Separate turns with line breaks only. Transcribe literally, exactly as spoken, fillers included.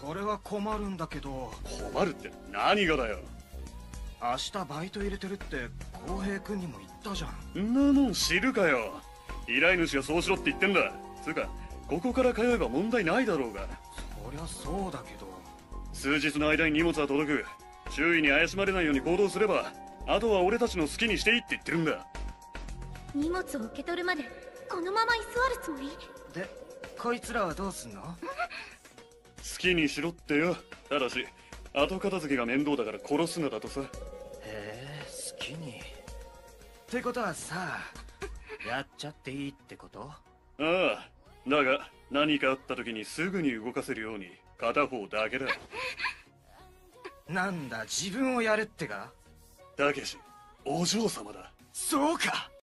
それは困るんだけど。
困るって何がだよ。
明日バイト入れてるって浩平君にも言ったじゃん。
んなもん知るかよ。依頼主がそうしろって言ってんだ。つうかここから通えば問題ないだろうが。
そりゃそうだけど。
数日の間に荷物は届く。周囲に怪しまれないように行動すれば、あとは俺たちの好きにしていいって言ってるんだ。
荷物を受け取るまでこのまま居座るつもり？
で、こいつらはどうすんの？
好きにしろってよ。ただし後片付けが面倒だから殺すなだとさ。
へえ、好きに。ってことはさ、やっちゃっていいってこと？
ああ、だが何かあった時にすぐに動かせるように片方だけだ。
なんだ、自分をやるってか？
たけし、お嬢様だ。
そうか。